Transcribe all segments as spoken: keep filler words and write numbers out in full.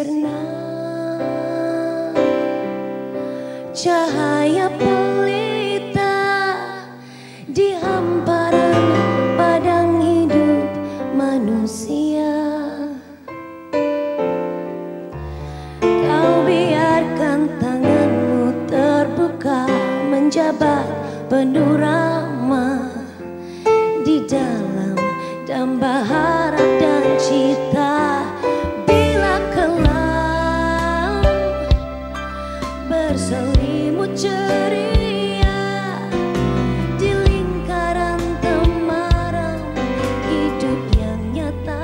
sirna, cahaya pelita di hamparan padang hidup manusia. Kau biarkan tanganmu terbuka menjabat penuh ramah di dalam damba harap dan cita. Bila kelam berselimut ceria di lingkaran temaram hidup yang nyata,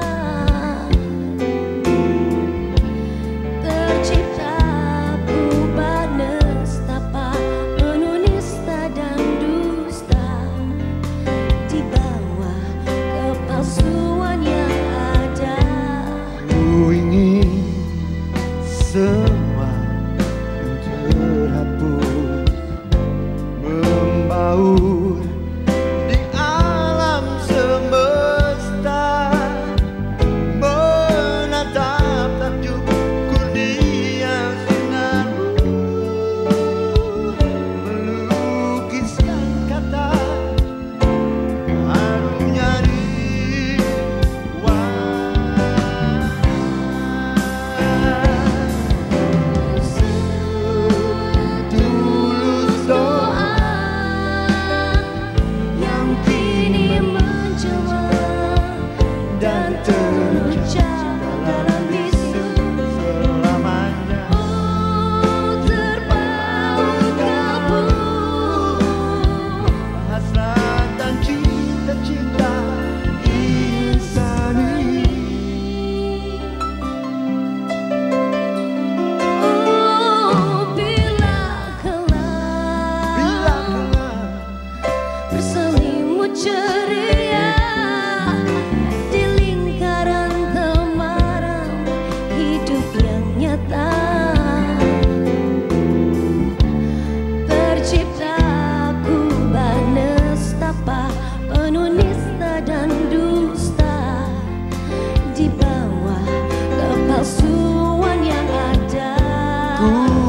tercipta perubahan nestapa penuh nista dan dusta di bawah kepalsuan yang ada. Ku ingin semua terhapus, membaur di alam semesta, menatap takjub kurnia sinarmu, melukiskan kata harumnya tulus doa Yang kini menjelma dan terucap dalam bisu. selamanya. Oh, terpaut kabur Hasrat dan cita-cita insani. Oh, bila Bila kelam kelam berselimut ceria di lingkaran temaram hidup yang nyata, tercipta kubah nestapa penuh nista dan dusta di bawah kepalsuan yang ada. ku